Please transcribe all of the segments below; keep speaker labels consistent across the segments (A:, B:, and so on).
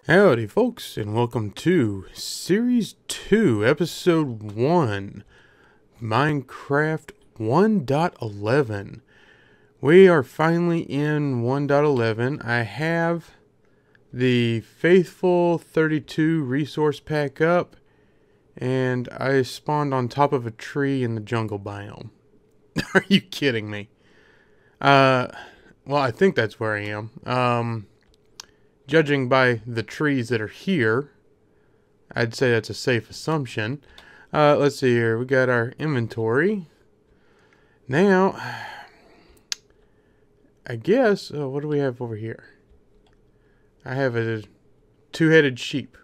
A: Howdy, folks, and welcome to Series 2, Episode 1, Minecraft 1.11. We are finally in 1.11. I have the Faithful 32 resource pack up, and I spawned on top of a tree in the jungle biome. Are you kidding me? Well, I think that's where I am. Judging by the trees that are here, I'd say that's a safe assumption. Let's see here. We got our inventory. Now, I guess, what do we have over here? I have a two-headed sheep.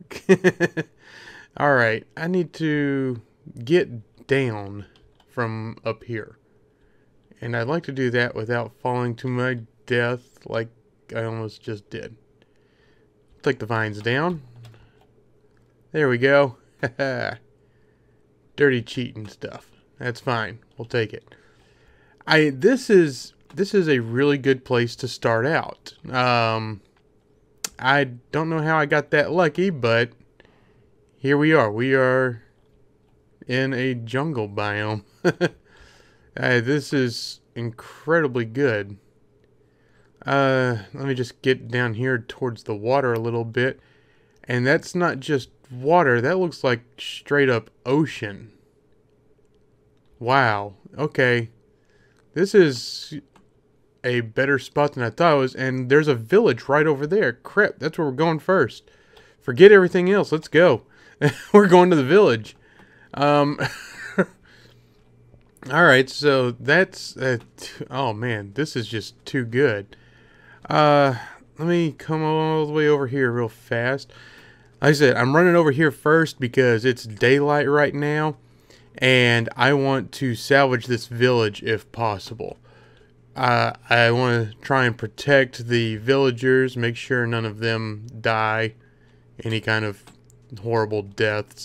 A: Alright, I need to get down from up here. And I'd like to do that without falling to my death like I almost just did. Take the vines down. There we go. Dirty cheating stuff. That's fine. We'll take it. This is a really good place to start out. I don't know how I got that lucky, but here we are. We are in a jungle biome. This is incredibly good. Let me just get down here towards the water a little bit. And that's not just water. That looks like straight up ocean. Wow. Okay. This is a better spot than I thought it was. And there's a village right over there. Crap, that's where we're going first. Forget everything else. Let's go. We're going to the village. Alright, so that's... oh man, this is just too good. Let me come all the way over here real fast. Like I said, I'm running over here first because it's daylight right now, and I want to salvage this village if possible. I want to try and protect the villagers, make sure none of them die any kind of horrible deaths.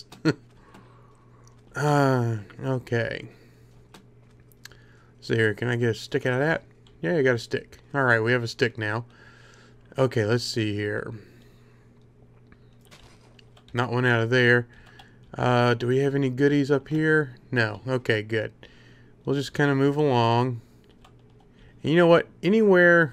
A: Okay. So here, can I get a stick out of that? Yeah, I got a stick. Alright, we have a stick now. Okay, let's see here. Not one out of there. Do we have any goodies up here? No. Okay, good. We'll just kind of move along. And you know what? Anywhere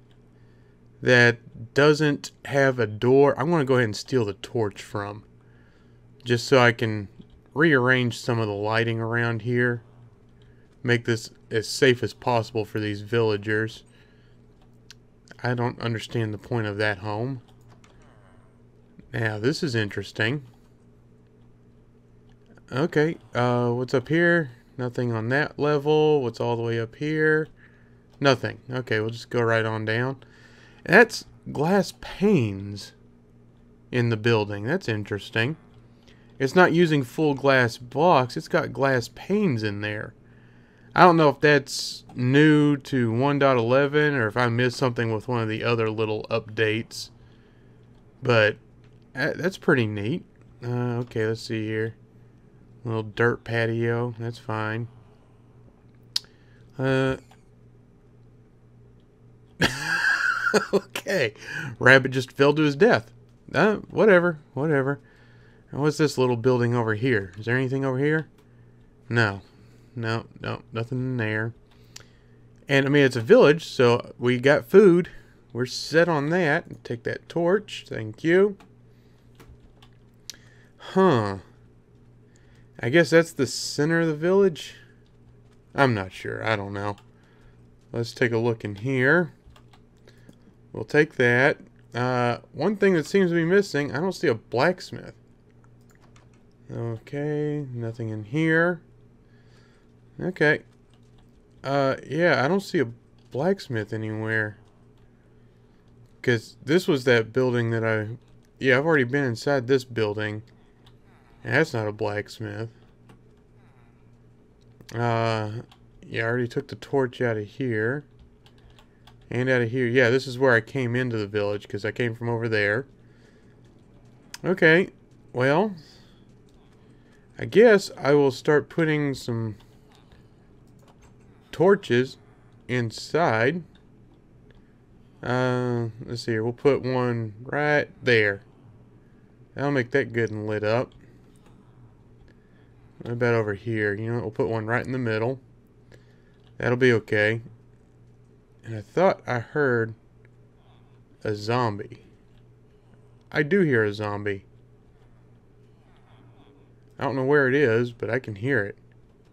A: that doesn't have a door, I'm going to go ahead and steal the torch from. Just so I can rearrange some of the lighting around here. Make this as safe as possible for these villagers. I don't understand the point of that home. Now, this is interesting. Okay, what's up here? Nothing on that level. What's all the way up here? Nothing. Okay, we'll just go right on down. That's glass panes in the building. That's interesting. It's not using full glass blocks. It's got glass panes in there. I don't know if that's new to 1.11 or if I missed something with one of the other little updates. But that's pretty neat. Okay, let's see here. A little dirt patio. That's fine. Okay. Rabbit just fell to his death. Whatever. Whatever. And what's this little building over here? Is there anything over here? No. No, nothing in there. And I mean, it's a village, so we got food. We're set on that. Take that torch. Thank you. Huh. I guess that's the center of the village. I'm not sure. I don't know. Let's take a look in here. We'll take that. One thing that seems to be missing, I don't see a blacksmith. Okay, nothing in here. Okay. Yeah, I don't see a blacksmith anywhere. Because this was that building that yeah, I've already been inside this building. And that's not a blacksmith. Yeah, I already took the torch out of here. And out of here. Yeah, this is where I came into the village, because I came from over there. Okay. Well, I guess I will start putting some torches inside. Let's see here. We'll put one right there. That'll make that good and lit up. What about over here? You know, we'll put one right in the middle. That'll be okay. And I thought I heard a zombie. I do hear a zombie. I don't know where it is, but I can hear it.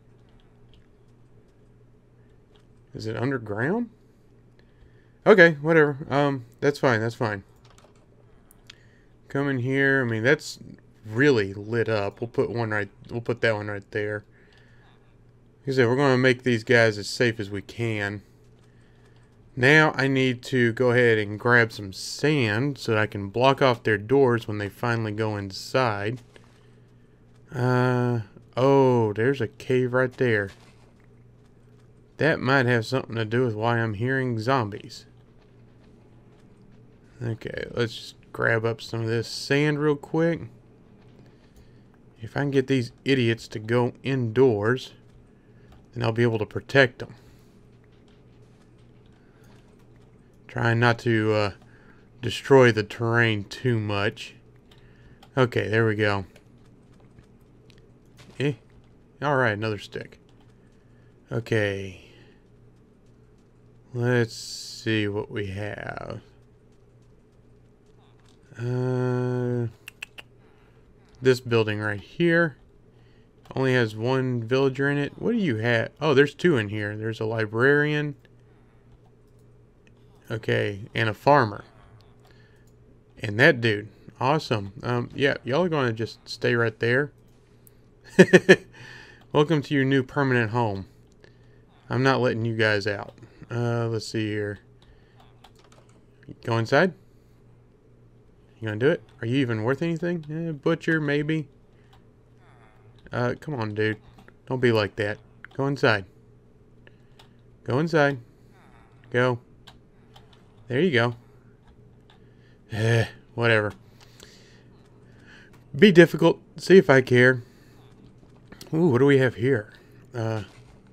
A: Is it underground? Okay, whatever. That's fine, that's fine. Come in here. I mean, that's really lit up. We'll put that one right there. Like I said, we're going to make these guys as safe as we can. Now I need to go ahead and grab some sand so that I can block off their doors when they finally go inside. Oh, there's a cave right there. That might have something to do with why I'm hearing zombies. Okay, let's just grab up some of this sand real quick. If I can get these idiots to go indoors, then I'll be able to protect them. Trying not to destroy the terrain too much. Okay, there we go. Alright, another stick. Okay. Let's see what we have. This building right here only has one villager in it. What do you have? Oh, there's two in here. There's a librarian. Okay, and a farmer. And that dude. Awesome. Yeah, y'all are going to just stay right there. Welcome to your new permanent home. I'm not letting you guys out. Let's see here. Go inside? You gonna do it? Are you even worth anything? Butcher, maybe? Come on, dude. Don't be like that. Go inside. Go inside. Go. There you go. Whatever. Be difficult. See if I care. Ooh, what do we have here? Give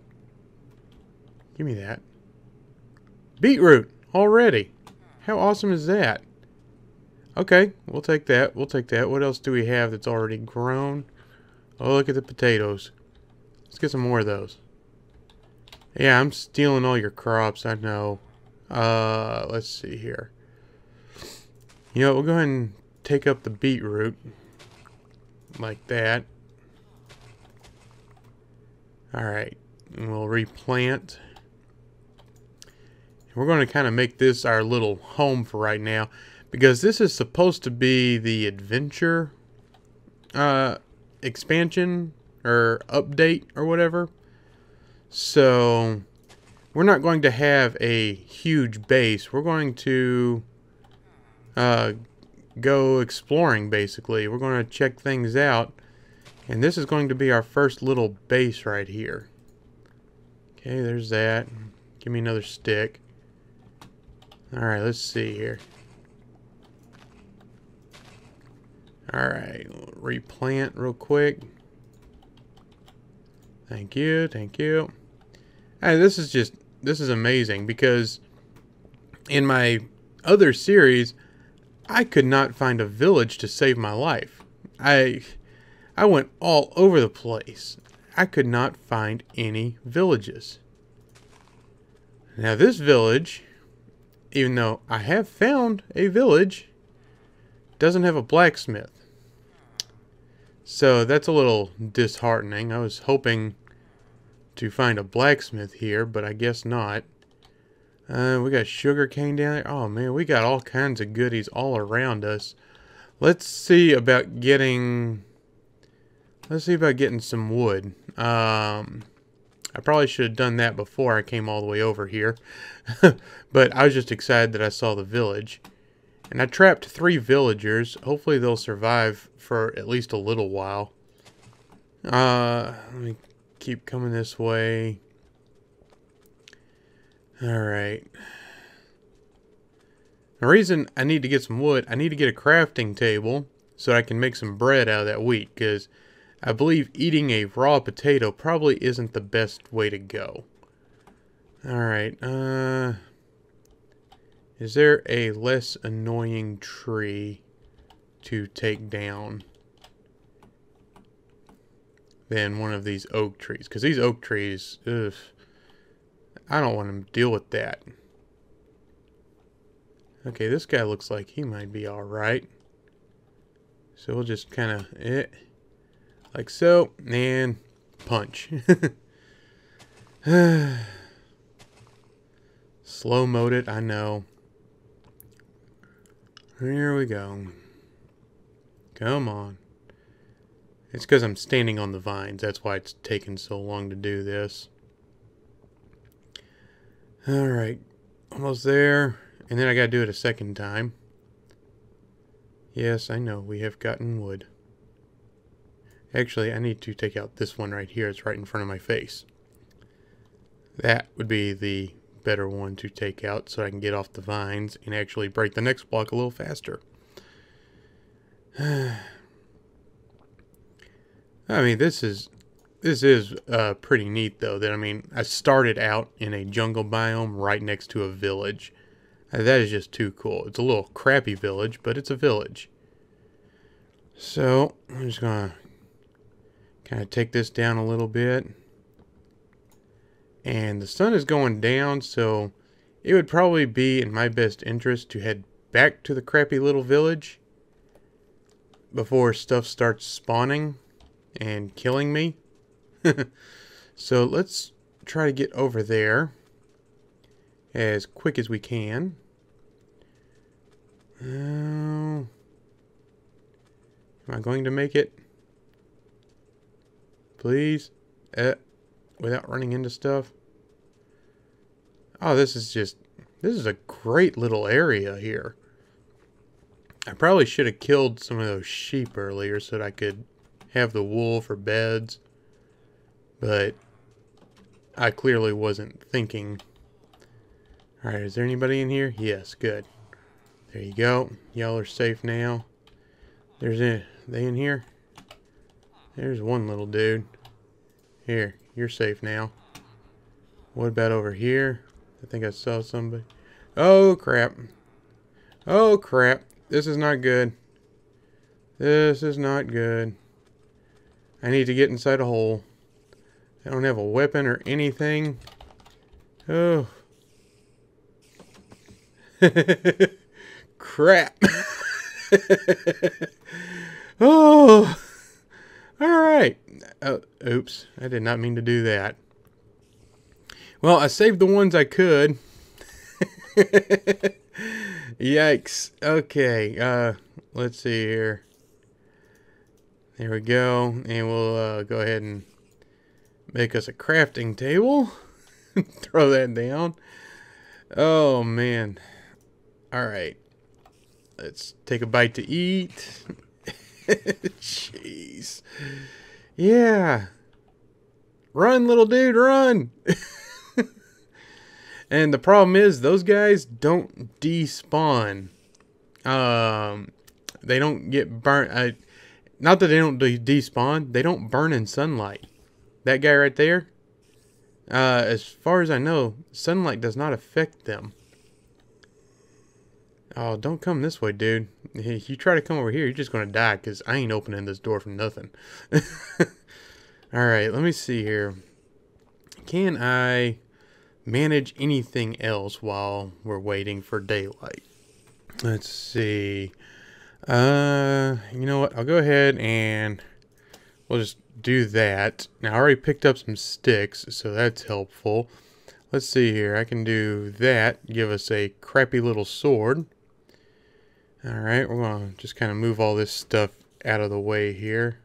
A: me that. Beetroot! Already! How awesome is that? Okay, we'll take that. We'll take that. What else do we have that's already grown? Oh, look at the potatoes. Let's get some more of those. Yeah, I'm stealing all your crops, I know. Let's see here. You know what, we'll go ahead and take up the beetroot. Like that. Alright, and we'll replant. We're going to kind of make this our little home for right now, because this is supposed to be the adventure expansion or update or whatever. So we're not going to have a huge base. We're going to go exploring, basically. We're going to check things out. And this is going to be our first little base right here. Okay, there's that. Give me another stick. Alright, let's see here. Alright, replant real quick. Thank you, thank you. Hey, this is amazing, because in my other series, I could not find a village to save my life. I went all over the place. I could not find any villages. Now this village, even though I have found a village, doesn't have a blacksmith. So that's a little disheartening. I was hoping to find a blacksmith here, but I guess not. We got sugar cane down there. Oh man, we got all kinds of goodies all around us. Let's see about getting some wood. I probably should have done that before I came all the way over here. But I was just excited that I saw the village. And I trapped 3 villagers. Hopefully they'll survive for at least a little while. Let me keep coming this way. Alright. The reason I need to get some wood, I need to get a crafting table so I can make some bread out of that wheat, because I believe eating a raw potato probably isn't the best way to go. Alright, Is there a less annoying tree to take down than one of these oak trees? Because these oak trees, ugh, I don't want to deal with that. Okay, this guy looks like he might be alright. So we'll just kind of, like so, and punch. Slow-mode it, I know. Here we go. Come on. It's because I'm standing on the vines. That's why it's taken so long to do this. Alright. Almost there. And then I gotta do it a second time. Yes, I know. We have gotten wood. Actually, I need to take out this one right here. It's right in front of my face. That would be the better one to take out so I can get off the vines and actually break the next block a little faster. I mean, this is pretty neat though. That, I mean, I started out in a jungle biome right next to a village. That is just too cool. It's a little crappy village, but it's a village. So I'm just gonna kind of take this down a little bit. And the sun is going down, so it would probably be in my best interest to head back to the crappy little village before stuff starts spawning and killing me. So let's try to get over there as quick as we can. Am I going to make it? Please? Without running into stuff. Oh, this is a great little area here. I probably should have killed some of those sheep earlier so that I could have the wool for beds. But I clearly wasn't thinking. Alright, is there anybody in here? Yes, good. There you go. Y'all are safe now. They in here? There's one little dude. Here, you're safe now. What about over here? I think I saw somebody. Oh, crap. Oh, crap. This is not good. This is not good. I need to get inside a hole. I don't have a weapon or anything. Oh. Crap. Oh. Alright. Oops. I did not mean to do that. Well, I saved the ones I could. Yikes. Okay. Let's see here. There we go. And we'll go ahead and make us a crafting table. Throw that down. Oh, man. Alright. Let's take a bite to eat. Jeez. Yeah. Run, little dude, run. And the problem is, those guys don't despawn. They don't get burnt. Not that they don't despawn. They don't burn in sunlight. That guy right there, as far as I know, sunlight does not affect them. Oh, don't come this way, dude. If you try to come over here, you're just going to die, because I ain't opening this door for nothing. Alright, let me see here. Can I manage anything else while we're waiting for daylight? Let's see. You know what? I'll go ahead and we'll just do that. Now, I already picked up some sticks, so that's helpful. Let's see here. I can do that. Give us a crappy little sword. Alright, we're going to just kind of move all this stuff out of the way here.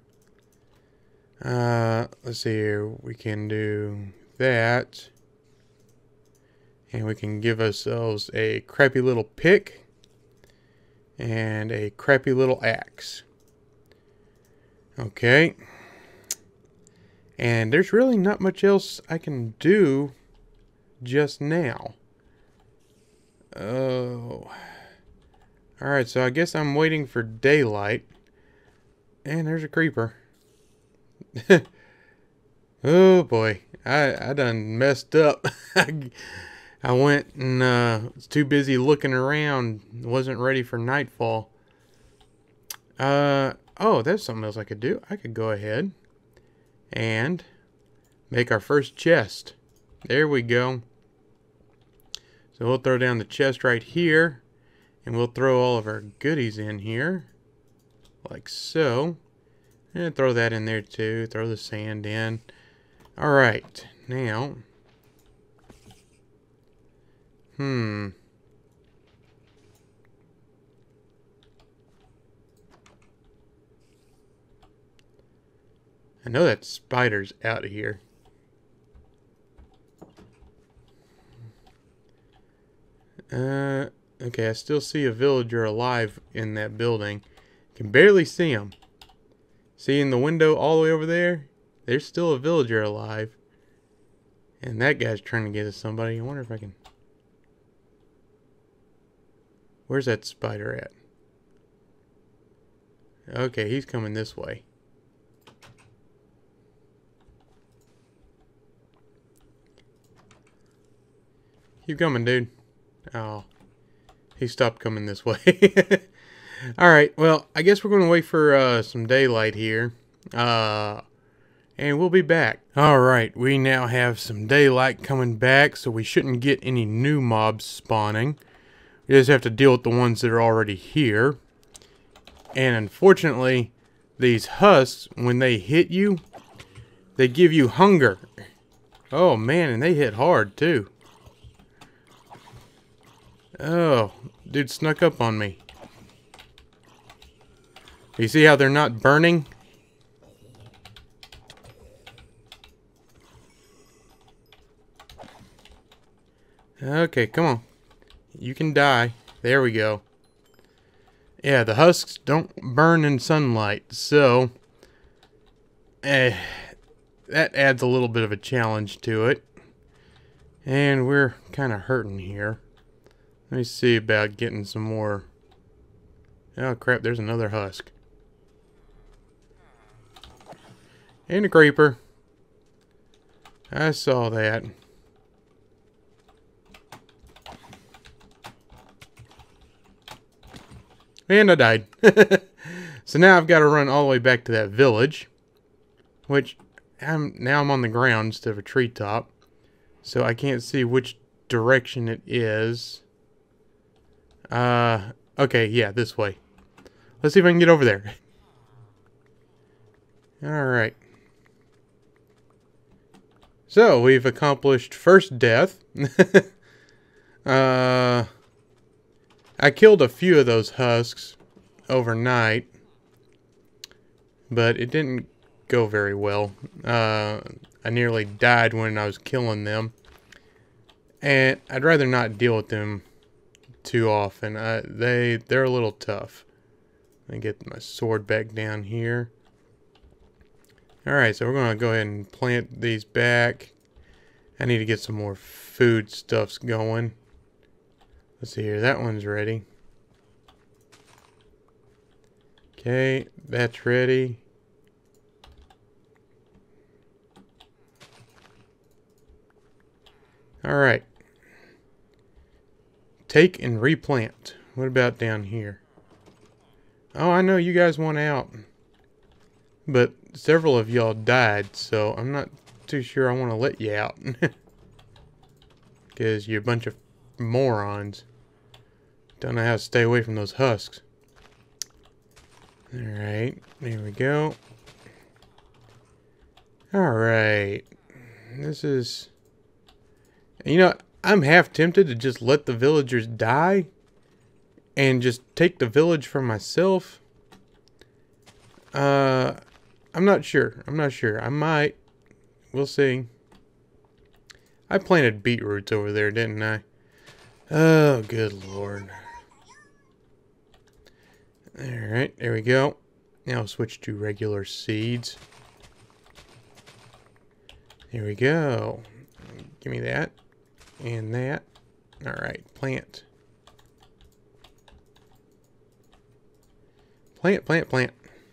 A: Let's see here. We can do that. And we can give ourselves a crappy little pick. And a crappy little axe. Okay. And there's really not much else I can do just now. Oh. Alright, so I guess I'm waiting for daylight. And there's a creeper. Oh boy. I done messed up. I went and too busy looking around. Wasn't ready for nightfall. Oh, there's something else I could do. I could go ahead and make our first chest. There we go. So we'll throw down the chest right here. And we'll throw all of our goodies in here. Like so. And throw that in there too. Throw the sand in. Alright. Now. I know that spider's out of here. Okay, I still see a villager alive in that building. Can barely see him. See in the window all the way over there? There's still a villager alive. And that guy's trying to get at somebody. I wonder if I can... Where's that spider at? Okay, he's coming this way. Keep coming, dude. Oh. He stopped coming this way. Alright, well, I guess we're going to wait for some daylight here. And we'll be back. Alright, we now have some daylight coming back, so we shouldn't get any new mobs spawning. We just have to deal with the ones that are already here. And unfortunately, these husks, when they hit you, they give you hunger. Oh man, and they hit hard too. Oh, dude snuck up on me. You see how they're not burning? Okay, come on. You can die. There we go. Yeah, the husks don't burn in sunlight, so... that adds a little bit of a challenge to it. And we're kind of hurting here. Let me see about getting some more... Oh crap, there's another husk. And a creeper. I saw that. And I died. So now I've got to run all the way back to that village. Which, now I'm on the ground instead of a treetop. So I can't see which direction it is. Okay, yeah, this way. Let's see if I can get over there. Alright. So, we've accomplished first death. I killed a few of those husks overnight. But it didn't go very well. I nearly died when I was killing them. And I'd rather not deal with them too often. They're a little tough. Let me get my sword back down here. Alright, so we're going to go ahead and plant these back. I need to get some more food stuffs going. Let's see here. That one's ready. Okay, that's ready. Alright. Take and replant. What about down here? Oh, I know you guys want out. But several of y'all died, so I'm not too sure I want to let you out. Because you're a bunch of morons. Don't know how to stay away from those husks. Alright, there we go. Alright. This is... You know, I'm half tempted to just let the villagers die. And just take the village for myself. I'm not sure. I'm not sure. I might. We'll see. I planted beetroots over there, didn't I? Oh, good lord. Alright, there we go. Now I'll switch to regular seeds. Here we go. Give me that. And that. Alright, plant. Plant, plant, plant.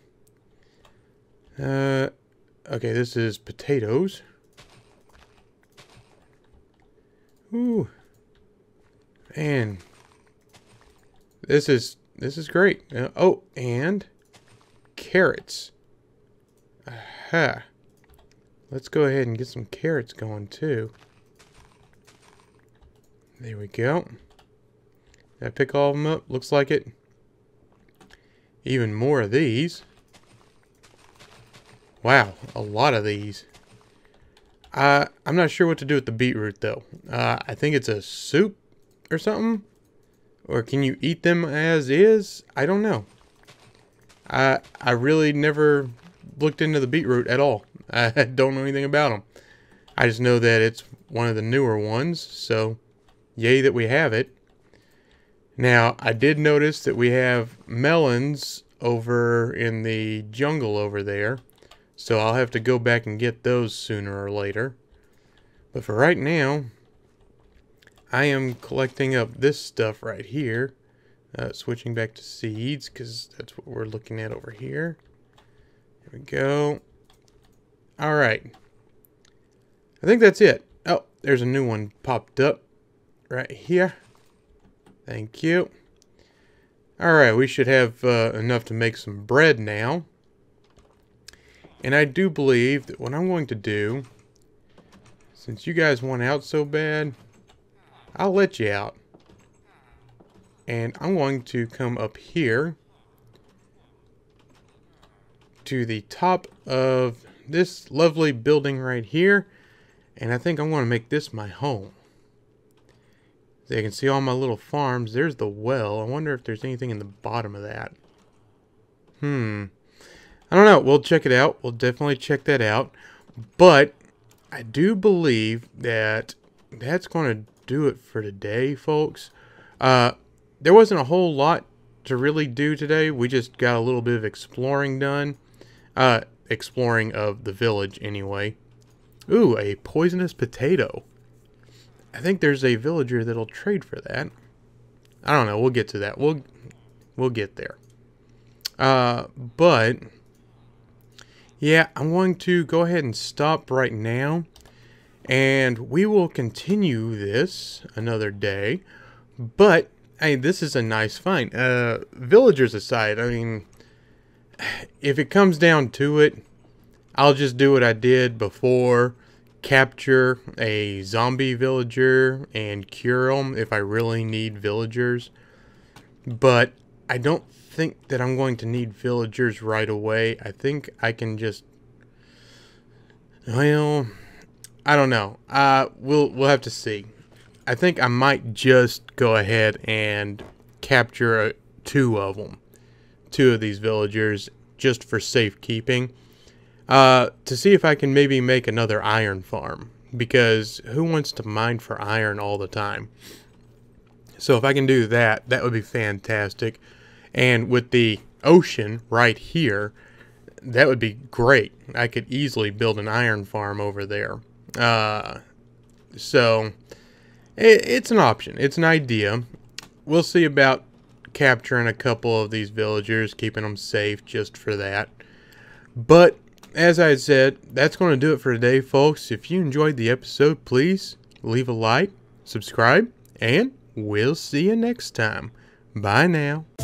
A: Okay, this is potatoes. Ooh. And this is great. Oh, and carrots. Aha. Let's go ahead and get some carrots going too. There we go. Did I pick all of them up? Looks like it. Even more of these. Wow, a lot of these. I'm not sure what to do with the beetroot though. I think it's a soup or something. Or can you eat them as is? I don't know. I really never looked into the beetroot at all. I don't know anything about them. I just know that it's one of the newer ones, so yay that we have it. Now, I did notice that we have melons over in the jungle over there, so I'll have to go back and get those sooner or later. But for right now, I am collecting up this stuff right here. Switching back to seeds, because that's what we're looking at over here. There we go. Alright. I think that's it. Oh, there's a new one popped up right here. Thank you. Alright, we should have enough to make some bread now. And I do believe that what I'm going to do, since you guys want out so bad, I'll let you out. And I'm going to come up here to the top of this lovely building right here. And I think I'm going to make this my home. So you can see all my little farms. There's the well. I wonder if there's anything in the bottom of that. I don't know. We'll check it out. We'll definitely check that out. But I do believe that that's going to do it for today, folks. There wasn't a whole lot to really do today. We just got a little bit of exploring done. Exploring of the village, anyway. Ooh, a poisonous potato. I think there's a villager that'll trade for that. I don't know. We'll get to that. We'll get there. But yeah, I'm going to go ahead and stop right now. And we will continue this another day. But hey, this is a nice find. Villagers aside, I mean, if it comes down to it, I'll just do what I did before. Capture a zombie villager and cure them if I really need villagers. But I don't think that I'm going to need villagers right away. I think I can just... Well, I don't know. We'll have to see. I think I might just go ahead and capture two of them. Two of these villagers just for safekeeping. To see if I can maybe make another iron farm. Because who wants to mine for iron all the time? So if I can do that, that would be fantastic. And with the ocean right here, that would be great. I could easily build an iron farm over there. So it's an option. It's an idea. We'll see about capturing a couple of these villagers, keeping them safe just for that. But as I said, that's going to do it for today, folks. If you enjoyed the episode, please leave a like, subscribe, and we'll see you next time. Bye now.